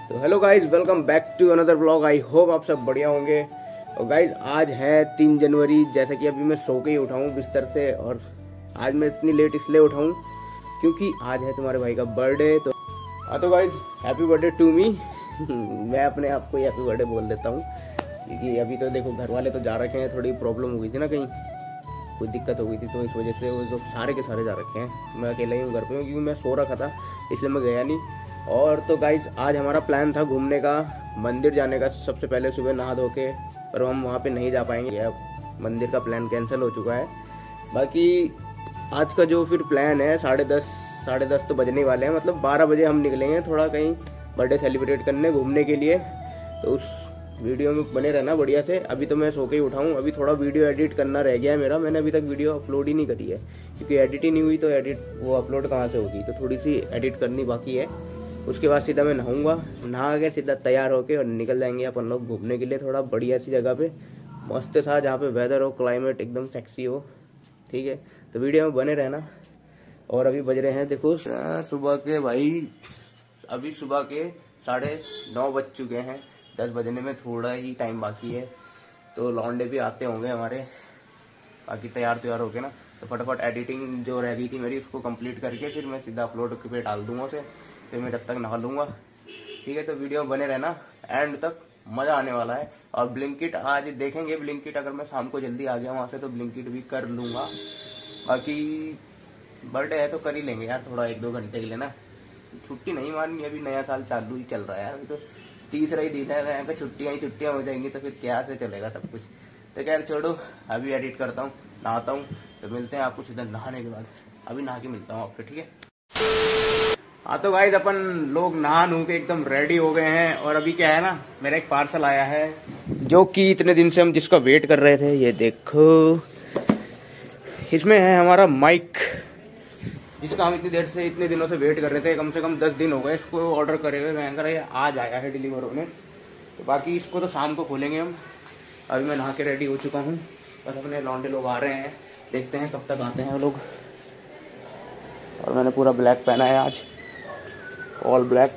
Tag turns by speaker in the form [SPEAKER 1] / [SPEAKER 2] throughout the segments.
[SPEAKER 1] तो hello guys, welcome back to another blog. I hope आप सब बढ़िया होंगे। और गाइज आज है 3 जनवरी, जैसा कि अभी मैं सो के ही उठाऊँ बिस्तर से। और आज मैं इतनी लेट इसलिए उठाऊँ क्योंकि आज है तुम्हारे भाई का बर्थडे। तो हाँ, तो guys happy birthday to me. मैं अपने आप को हैप्पी बर्थडे बोल देता हूँ क्योंकि अभी तो देखो घर वाले तो जा रखे हैं, थोड़ी प्रॉब्लम हो गई थी ना, कहीं कोई दिक्कत हो गई थी, तो इस वजह से वो लोग सारे के सारे जा रखे हैं। मैं अकेला ही हूँ घर पे, क्योंकि मैं सो रखा था इसलिए मैं गया नहीं। और तो गाइज आज हमारा प्लान था घूमने का, मंदिर जाने का। सबसे पहले सुबह नहा धो के, पर हम वहाँ पे नहीं जा पाएंगे, अब मंदिर का प्लान कैंसिल हो चुका है। बाकी आज का जो फिर प्लान है, 10:30 तो बजने वाले हैं, मतलब 12 बजे हम निकलेंगे थोड़ा कहीं बर्थडे सेलिब्रेट करने, घूमने के लिए। तो उस वीडियो में बने रहना बढ़िया से। अभी तो मैं सो के ही उठाऊँ, अभी थोड़ा वीडियो एडिट करना रह गया है मेरा। मैंने अभी तक वीडियो अपलोड ही नहीं करी है क्योंकि एडिट ही नहीं हुई, तो एडिट वो अपलोड कहाँ से होगी। तो थोड़ी सी एडिट करनी बाकी है। उसके बाद सीधा मैं नहाऊंगा, नहा के सीधा तैयार होके और निकल जाएंगे अपन लोग घूमने के लिए, थोड़ा बढ़िया सी जगह पे, मस्त था, जहाँ पे वेदर हो, क्लाइमेट एकदम सेक्सी हो। ठीक है, तो वीडियो में बने रहना। और अभी बज रहे हैं देखो सुबह के, भाई अभी सुबह के 9:30 बज चुके हैं। 10 बजने में थोड़ा ही टाइम बाकी है, तो लौंडे भी आते होंगे हमारे। बाकी तैयार होके ना, तो फटाफट एडिटिंग जो रह गई थी मेरी उसको कंप्लीट करके फिर मैं सीधा अपलोड पे डाल दूंगा उसे। फिर मैं जब तक नहा लूंगा। ठीक है, तो वीडियो में बने रहना, एंड तक मजा आने वाला है। और ब्लिंकिट आज देखेंगे, ब्लिंकिट अगर मैं शाम को जल्दी आ गया वहां से तो ब्लिंकिट भी कर लूंगा। बाकी बर्थडे है तो कर ही लेंगे यार, थोड़ा 1-2 घंटे के लिए ना। छुट्टी नहीं मारनी, अभी नया साल चालू ही चल रहा है यार, अभी तो तीसरा ही दिन है। मैं छुट्टियां हो जाएंगी तो फिर क्या से चलेगा सब कुछ। तो खैर छोड़ो, अभी एडिट करता हूँ, नहाता हूँ, तो मिलते हैं आपको सीधा नहाने के बाद। अभी नहा के मिलता हूँ आपको, ठीक है। हाँ तो गाइस अपन लोग नहा नू के एकदम रेडी हो गए हैं। और अभी क्या है ना, मेरा एक पार्सल आया है जो कि इतने दिन से हम जिसका वेट कर रहे थे। ये देखो, इसमें है हमारा माइक, जिसका हम इतने दिनों से वेट कर रहे थे। कम से कम 10 दिन हो गए इसको ऑर्डर करे हुए। मैं ये आज आया है डिलीवर होने। तो बाकी इसको तो शाम को खोलेंगे हम। अभी मैं नहा के रेडी हो चुका हूँ, बस अपने लौंडे लोग आ रहे हैं, देखते हैं कब तक आते हैं वो लोग। और मैंने पूरा ब्लैक पहना है आज, ऑल ब्लैक।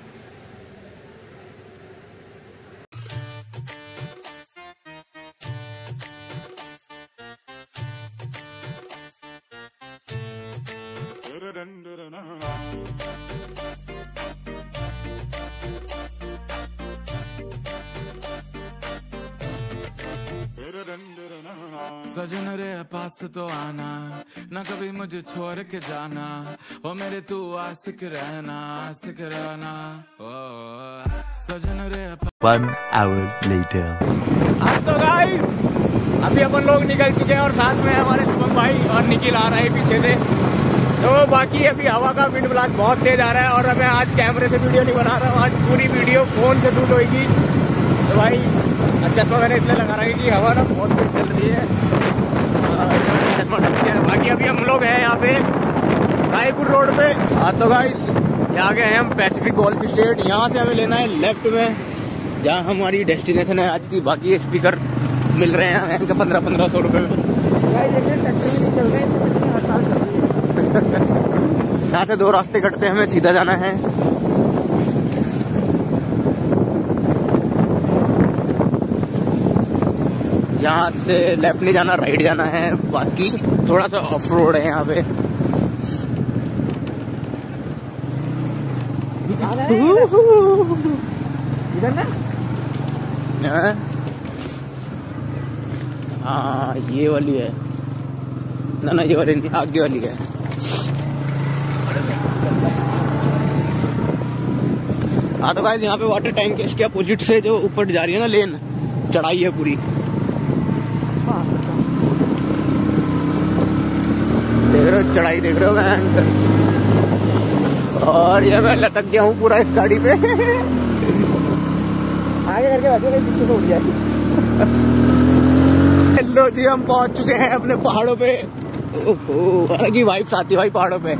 [SPEAKER 2] सजन रे पास तो आना, ना कभी मुझे छोड़ के जाना, ओ मेरे तू आशिक रहना ओ सजन रे।
[SPEAKER 3] 1 hour later।
[SPEAKER 1] अब तो गाइस अभी अपन लोग निकल चुके हैं और साथ में हमारे शुभम भाई और निखिल आ रहा है पीछे से। तो बाकी अभी हवा का विंड ब्लास्ट बहुत तेज आ रहा है और मैं आज कैमरे से वीडियो नहीं बना रहा हूँ, आज पूरी वीडियो फोन से शूट होगी। तो भाई अच्छा तो मैंने इसलिए लगा रहा है कि हवा ना बहुत तेज चल रही है। बाकी अभी हम लोग हैं यहाँ पे रायपुर रोड पे। हाँ तो गाइस यहाँ गए हैं हम पैसिफिक गोल्फ स्टेट। यहाँ से हमें लेना है लेफ्ट में, जहाँ हमारी डेस्टिनेशन है आज की। बाकी स्पीकर मिल रहे हैं हमें 1500 रुपए में। यहाँ से 2 रास्ते कटते हैं, हमें सीधा जाना है। यहाँ से लेफ्ट नहीं जाना, राइट जाना है। बाकी थोड़ा सा ऑफ रोड है यहाँ पे। इधर ना, हाँ ये वाली है ना, ये वाली नहीं, आगे वाली है। हाँ तो गाइस यहाँ पे वाटर टैंक के इसके अपोजिट से जो ऊपर जा रही है ना लेन, चढ़ाई है पूरी। देख रहे हो चढ़ाई, देख रहे हो मैं। और ये मैं लटक गया हूँ पूरा इस गाड़ी पे। आगे करके बाकी पीछे से उठ जाए। हेलो जी, हम पहुंच चुके हैं अपने पहाड़ों पे। ओहो, अलग ही वाइब्स आती है भाई पहाड़ों पे।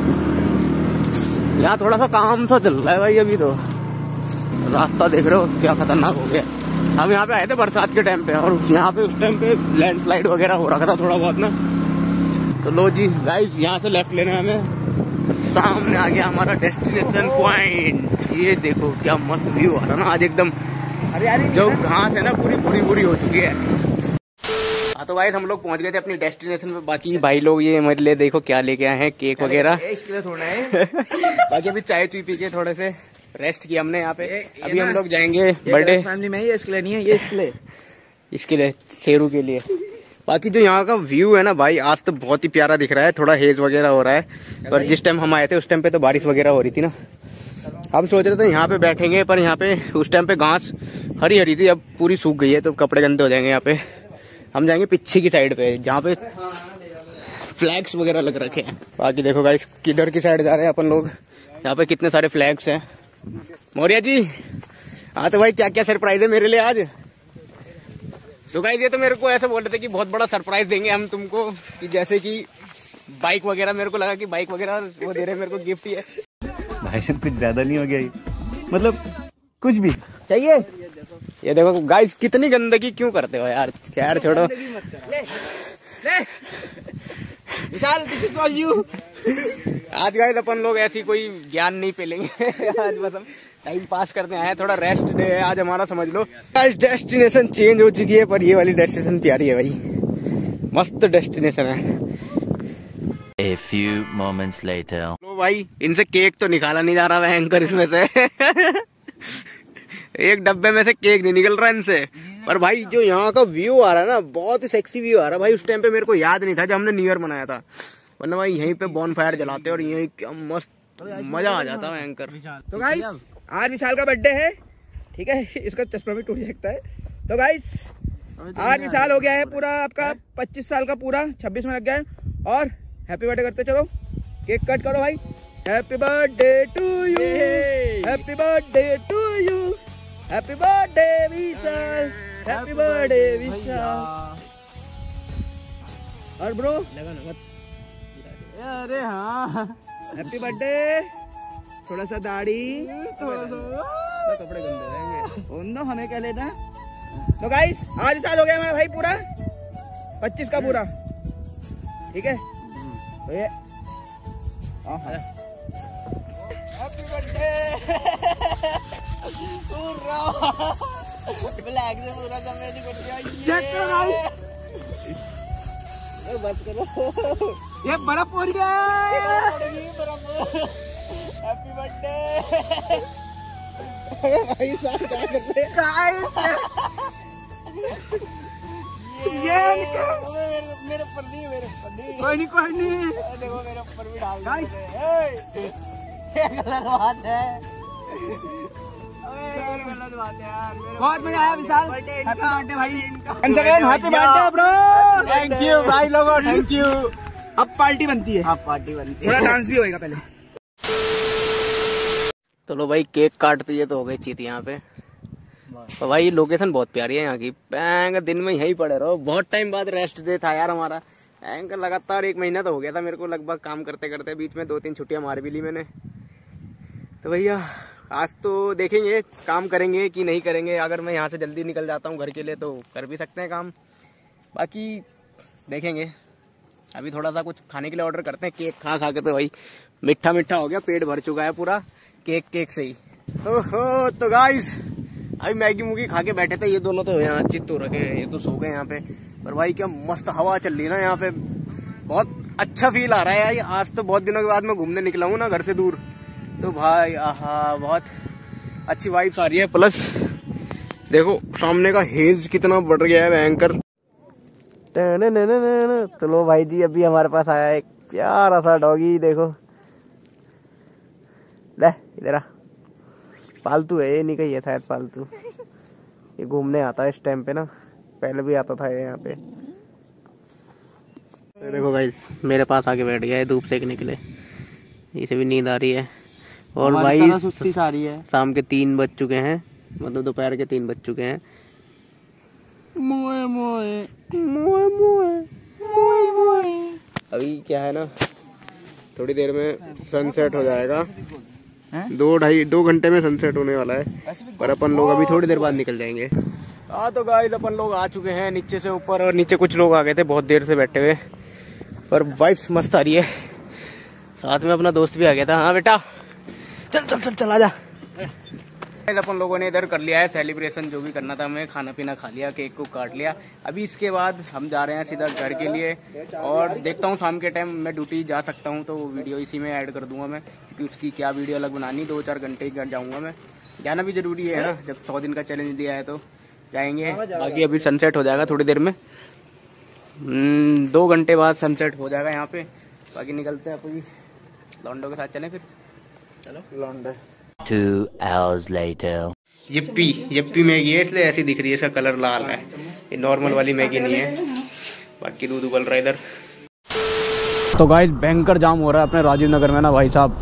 [SPEAKER 1] यहाँ थोड़ा सा काम सा चल रहा है भाई अभी तो। रास्ता देख रहे हो क्या खतरनाक हो गया। हम यहाँ पे आए थे बरसात के टाइम पे, और यहाँ पे उस टाइम पे लैंडस्लाइड वगैरह हो रखा था थोड़ा बहुत ना। तो लो जी गाइस, यहाँ से लेफ्ट लेना है हमें। सामने आ गया हमारा डेस्टिनेशन पॉइंट। ये देखो क्या मस्त व्यू आ रहा ना आज एकदम। जो घास है ना पूरी बुरी बुरी हो चुकी है। हाँ तो भाई हम लोग पहुंच गए थे अपनी डेस्टिनेशन पे। बाकी भाई लोग ये मेरे लिए देखो क्या लेके आए हैं, केक वगैरह इसके लिए थोड़ा है। बाकी अभी चाय चुई पी के थोड़े से रेस्ट किया हमने यहाँ पे। अभी हम लोग जाएंगे बर्थडे फैमिली में। ये इसके लिए नहीं है, ये इसके लिए शेरू के लिए। बाकी जो यहाँ का व्यू है ना भाई आज तो बहुत ही प्यारा दिख रहा है। थोड़ा हेज वगैरह हो रहा है, पर जिस टाइम हम आए थे उस टाइम पे तो बारिश वगैरह हो रही थी ना। हम सोच रहे थे यहाँ पे बैठेंगे, पर यहाँ पे उस टाइम पे घास हरी हरी थी, अब पूरी सूख गई है तो कपड़े गंदे हो जाएंगे। यहाँ पे हम जाएंगे पीछे की साइड पे जहाँ पे फ्लैग्स वगैरह लग रखे हैं। बाकी देखो गाइस किधर की साइड जा रहे हैं अपन लोग। यहाँ पे कितने सारे फ्लैग्स हैं। मौर्य जी हाँ तो भाई क्या क्या सरप्राइज है मेरे लिए आज। तो गाइस ये तो मेरे को ऐसे बोल रहे थे कि बहुत बड़ा सरप्राइज देंगे हम तुमको, कि जैसे कि बाइक वगैरह। मेरे को लगा कि बाइक वगैरह वो दे रहे मेरे को गिफ्ट ही है।
[SPEAKER 3] भाई साहब कुछ ज्यादा नहीं हो गया ये? मतलब कुछ भी
[SPEAKER 1] चाहिए। ये देखो गाइस कितनी गंदगी क्यों करते हो यार। यार छोड़ो। Vishal this is for you. आज गाइस अपन लोग ऐसी कोई ज्ञान नहीं पेलेंगे। आज बस हम टाइम पास करने आए हैं, थोड़ा रेस्ट डे है आज हमारा समझ लो। आज डेस्टिनेशन चेंज हो चुकी है, पर ये वाली डेस्टिनेशन प्यारी है भाई, मस्त डेस्टिनेशन है।
[SPEAKER 3] A few moments later.
[SPEAKER 1] लो भाई इनसे केक तो निकाला नहीं जा रहा है एंकर इसमें से। एक डब्बे में से केक नहीं निकल रहा इनसे। पर भाई जो यहाँ का व्यू आ रहा है ना बहुत ही सेक्सी व्यू आ रहा है भाई। उस टाइम पे मेरे को याद नहीं था जब हमने न्यू ईयर मनाया था, वरना भाई यहीं पे बॉनफायर जलाते और यहीं क्या मस्त मजा आ जाता है एंकर।
[SPEAKER 4] तो गाइस आज विशाल का बर्थडे है, ठीक है। इसका चश्मा भी टूट सकता है। तो गाइस आज विशाल हो गया है पूरा आपका 25 साल का पूरा, 26 में लग गया है। और हैप्पी बर्थडे करते चलो, केक कट करो भाई। Happy birthday to you, happy birthday to you, happy birthday Vishal, happy birthday Vishal. और ब्रो लगाना मत। अरे हाँ हैप्पी बर्थडे। थोड़ा सा दाढ़ी, थोड़ा सा कपड़े गंदे रहेंगे उन हमें क्या लेना। तो गाइस आज साल हो गया हमारा भाई पूरा 25 का पूरा, ठीक है। तो ये हैप्पी बर्थडे ब्लैक से पूरा कमेटी कर दिया। बस करो ये बर्फ हो रही है। हैप्पी बर्थडे भाई साहब क्या कर रहे हैं। मेरे ऊपर नहीं, मेरे ऊपर नहीं, कोई नहीं देखो मेरे ऊपर भी डाल दे। गलत बात है, गलत बात है यार। बहुत मजा आया विशाल, हैप्पी बर्थडे भाई। Happy birthday bro, thank you भाई लोगों, थैंक यू। अब पार्टी बनती है, अब पार्टी बनती है, थोड़ा डांस भी होएगा पहले।
[SPEAKER 1] तो लो भाई केक काट दिए तो हो गई चीत यहाँ पे। तो भाई लोकेशन बहुत प्यारी है यहाँ की। पैंग दिन में यहीं पड़े रहो। बहुत टाइम बाद रेस्ट डे था यार हमारा। पैंग लगातार 1 महीना तो हो गया था मेरे को लगभग काम करते करते। बीच में 2-3 छुट्टियां मार भी ली मैंने। तो भैया आज तो देखेंगे काम करेंगे कि नहीं करेंगे। अगर मैं यहाँ से जल्दी निकल जाता हूँ घर के लिए तो कर भी सकते हैं काम, बाकी देखेंगे। अभी थोड़ा सा कुछ खाने के लिए ऑर्डर करते हैं। केक खा खा के तो भाई मीठा मीठा हो गया, पेट भर चुका है पूरा केक से ही। ओहो तो गाइस अभी मैगी मूगी खा के बैठे थे। ये दोनों तो यहाँ चित्त हो रखे हैं, ये तो सो गए यहाँ पे। पर भाई क्या मस्त हवा चल रही है ना यहाँ पे, बहुत अच्छा फील आ रहा है यार। आज तो बहुत दिनों के बाद मैं घूमने निकला हूँ ना घर से दूर, तो भाई आहा बहुत अच्छी वाइब्स आ रही है। प्लस देखो सामने का हेज कितना बढ़ गया है भयंकर। तो लो भाई जी अभी हमारे पास आया एक प्यारा सा डॉगी, देखो ले इधर आ। पालतू है ये, नहीं कही है शायद पालतू। ये घूमने आता है इस टाइम पे ना, पहले भी आता था ये यहाँ पे। तो देखो गाइस मेरे पास आके बैठ गया है धूप सेकने के लिए। इसे भी नींद आ रही है। और भाई सुस्ती सा रही है। शाम के 3 बज चुके हैं, मतलब दोपहर के 3 बज चुके हैं। मोए मोए मोए मोए मोए मोए। अभी क्या है ना, थोड़ी देर में सनसेट हो जाएगा। 2 घंटे में सनसेट होने वाला है, पर अपन लोग अभी थोड़ी देर बाद निकल जाएंगे। तो गाइस अपन लोग आ चुके हैं नीचे से ऊपर, और नीचे कुछ लोग आ गए थे बहुत देर से बैठे हुए, पर वाइब्स मस्त आ रही है। साथ में अपना दोस्त भी आ गया था। हाँ बेटा चल चल चल चल आजा। अपन लोगों ने इधर कर लिया है सेलिब्रेशन, जो भी करना था हमें, खाना पीना खा लिया, केक को काट लिया। अभी इसके बाद हम जा रहे हैं सीधा घर के लिए और देखता हूँ शाम के टाइम मैं ड्यूटी जा सकता हूँ तो वीडियो इसी में ऐड कर दूंगा मैं, क्योंकि उसकी क्या वीडियो अलग बनानी, 2-4 घंटे घर जाऊंगा मैं। जाना भी जरूरी है ना, जब 100 दिन का चैलेंज दिया है तो जाएंगे। बाकी अभी सनसेट हो जाएगा थोड़ी देर में, 2 घंटे बाद सनसेट हो जाएगा यहाँ पे। बाकी निकलते हैं अभी लॉन्डो के साथ, चलें फिर। चलो लॉन्डो।
[SPEAKER 5] 2 hours later.
[SPEAKER 1] यप्पी मैगी है इसलिए ऐसी दिख रही है, इसका कलर लाल है, ये नॉर्मल वाली मैगी नहीं है। बाकी दूध उबल रहा है इधर। तो गाइस भयंकर जाम हो रहा है अपने राजीव नगर में ना भाई साहब,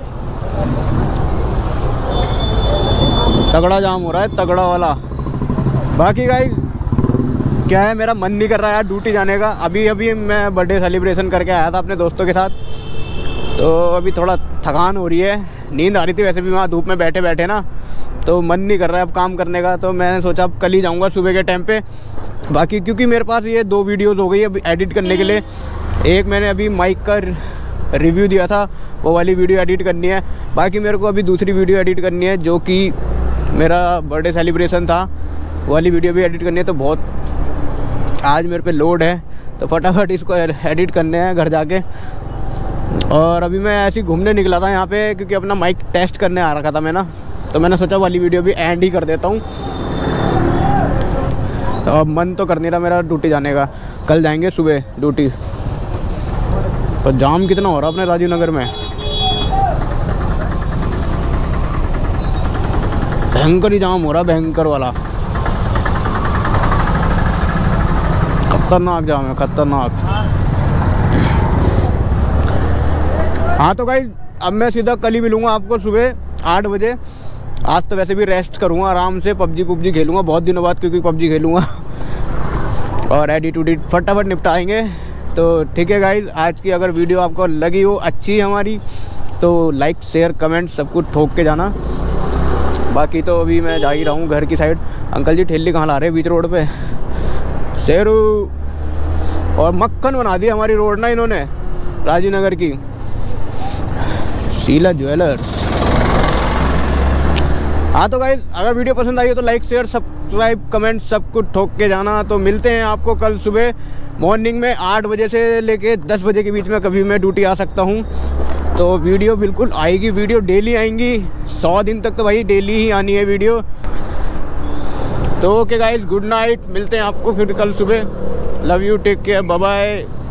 [SPEAKER 1] तगड़ा जाम हो रहा है, तगड़ा वाला। बाकी गाइस क्या है, मेरा मन नहीं कर रहा है यार ड्यूटी जाने का। अभी मैं बर्थडे सेलिब्रेशन करके आया था अपने दोस्तों के साथ, तो अभी थोड़ा थकान हो रही है, नींद आ रही थी वैसे भी वहाँ धूप में बैठे बैठे ना, तो मन नहीं कर रहा है अब काम करने का। तो मैंने सोचा अब कल ही जाऊँगा सुबह के टाइम पे। बाकी क्योंकि मेरे पास ये 2 वीडियोज़ हो गई अभी एडिट करने के लिए। एक मैंने अभी माइक का रिव्यू दिया था, वो वाली वीडियो एडिट करनी है। बाकी मेरे को अभी दूसरी वीडियो एडिट करनी है जो कि मेरा बर्थडे सेलिब्रेशन था, वो वाली वीडियो भी एडिट करनी है। तो बहुत आज मेरे पे लोड है, तो फटाफट इसको एडिट करने हैं घर जाके। और अभी मैं ऐसे ही घूमने निकला था यहाँ पे, क्योंकि अपना माइक टेस्ट करने आ रखा था मैं ना, तो मैंने सोचा वाली वीडियो भी एंड ही कर देता हूँ। तो अब मन तो कर नहीं रहा मेरा ड्यूटी जाने का, कल जाएंगे सुबह ड्यूटी। तो जाम कितना हो रहा अपने राजीव नगर में, भयंकर ही जाम हो रहा, भयंकर वाला, खतरनाक जाम है, खतरनाक। हाँ तो गाइस अब मैं सीधा कल ही मिलूँगा आपको सुबह 8 बजे। आज तो वैसे भी रेस्ट करूँगा आराम से, पबजी खेलूँगा बहुत दिनों बाद, क्योंकि पबजी खेलूँगा और एडिट उडिट फटाफट निपटाएंगे। तो ठीक है गाइस, आज की अगर वीडियो आपको लगी हो अच्छी हमारी तो लाइक शेयर कमेंट सब कुछ ठोक के जाना। बाकी तो अभी मैं जा ही रहा हूँ घर की साइड। अंकल जी ठेली कहाँ ला रहे हैं बीच रोड पे, शेरू और मक्खन बना दी हमारी रोड ना इन्होंने, राजीव नगर की शीला ज्वेलर्स। हाँ तो गाइस अगर वीडियो पसंद आई हो तो लाइक शेयर सब्सक्राइब कमेंट सब कुछ ठोक के जाना। तो मिलते हैं आपको कल सुबह मॉर्निंग में 8 बजे से लेके 10 बजे के बीच में, कभी मैं ड्यूटी आ सकता हूँ। तो वीडियो बिल्कुल आएगी, वीडियो डेली आएंगी, 100 दिन तक तो भाई डेली ही आनी है वीडियो। तो ओके गाइस, गुड नाइट, मिलते हैं आपको फिर कल सुबह। Love you, take care, bye bye.